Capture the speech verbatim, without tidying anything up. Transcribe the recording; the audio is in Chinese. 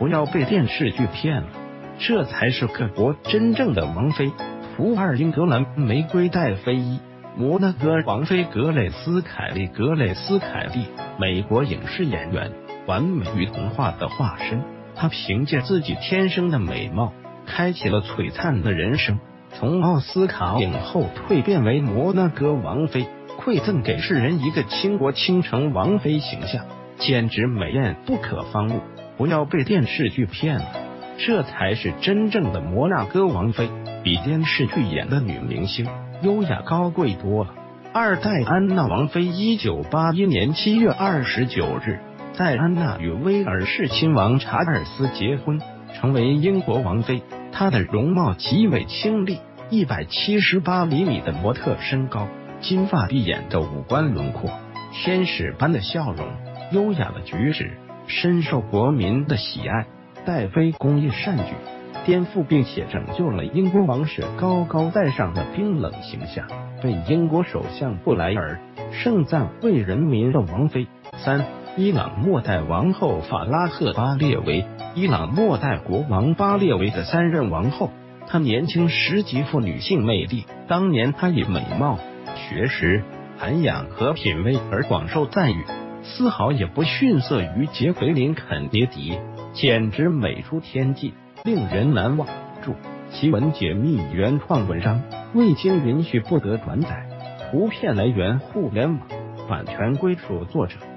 不要被电视剧骗了，这才是各国真正的王妃。图二：英格兰玫瑰戴妃一，摩纳哥王妃格蕾丝·凯利。格蕾丝·凯利，美国影视演员，完美与童话的化身。她凭借自己天生的美貌，开启了璀璨的人生，从奥斯卡影后蜕变为摩纳哥王妃，馈赠给世人一个倾国倾城王妃形象，简直美艳不可方物。不要被电视剧骗了，这才是真正的摩纳哥王妃，比电视剧演的女明星优雅高贵多了。二戴安娜王妃。一九八一年七月二十九日，戴安娜与威尔士亲王查尔斯结婚，成为英国王妃。她的容貌极为清丽，一百七十八厘米的模特身高，金发碧眼的五官轮廓，天使般的笑容，优雅的举止，深受国民的喜爱。戴妃工艺善举，颠覆并且拯救了英国王室高高在上的冰冷形象，被英国首相布莱尔盛赞为人民的王妃。三、伊朗末代王后法拉赫巴列维。伊朗末代国王巴列维的三任王后，她年轻时极富女性魅力，当年她以美貌、学识、涵养和品味而广受赞誉，丝毫也不逊色于杰奎琳·肯杰迪，简直美出天际，令人难忘。注：奇文解密原创文章，未经允许不得转载，图片来源互联网，版权归属作者。